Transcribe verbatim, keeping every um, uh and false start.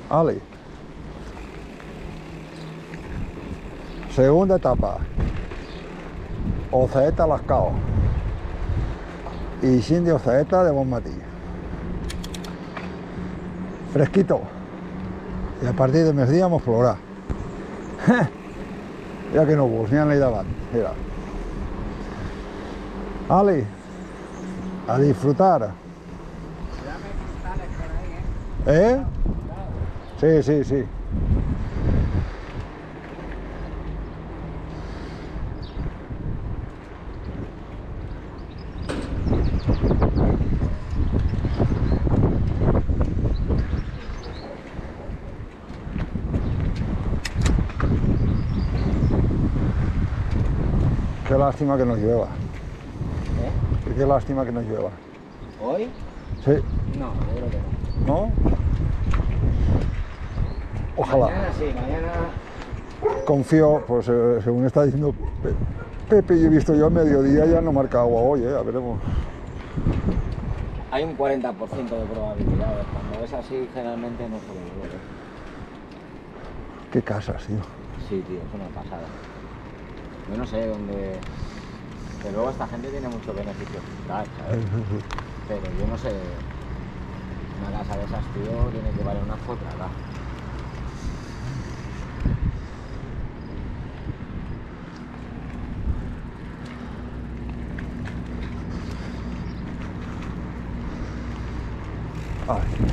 Ale. Segunda etapa. Oceeta Lascao. Y sin de Oceeta de Bonmatí. Fresquito. Y a partir de mes día hemos plorar. Ya que no vos, ni han leído abans. Mira. Ale. A disfrutar. ¿Eh? Sí, sí, sí. Qué lástima que nos llueva. ¿Eh? Qué lástima que nos llueva. ¿Hoy? Sí. No, yo creo que no. ¿No? Ojalá. Mañana sí, mañana... Confío, pues eh, según está diciendo Pe- Pepe, y he visto yo a mediodía ya no marca agua hoy, eh, a veremos. Hay un cuarenta por ciento de probabilidades. Cuando es así, generalmente no suele llover. ¿eh? Qué casas, tío. Sí, tío, es una pasada. Yo no sé dónde... Que luego esta gente tiene mucho beneficio fiscal, ¿sabes? Pero yo no sé... Una casa de esas, tío, tiene que valer una fotrada. Ay.